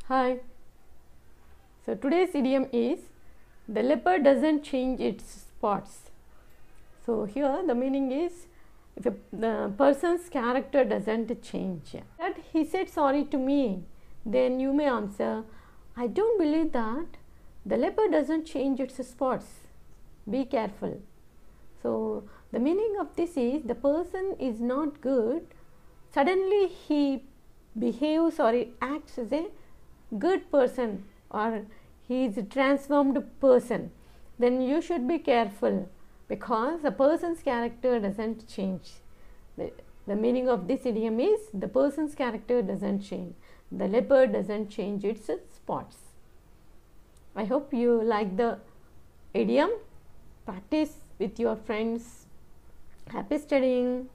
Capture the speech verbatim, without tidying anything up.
Hi. So today's idiom is the leopard doesn't change its spots. So here the meaning is if a, the person's character doesn't change. That he said sorry to me, then you may answer, I don't believe that. The leopard doesn't change its spots. Be careful. So the meaning of this is the person is not good. Suddenly he behaves or he acts as a good person or he is a transformed person, then you should be careful because a person's character doesn't change. The, the meaning of this idiom is the person's character doesn't change. The leopard doesn't change its spots. I hope you like the idiom. Practice with your friends. Happy studying.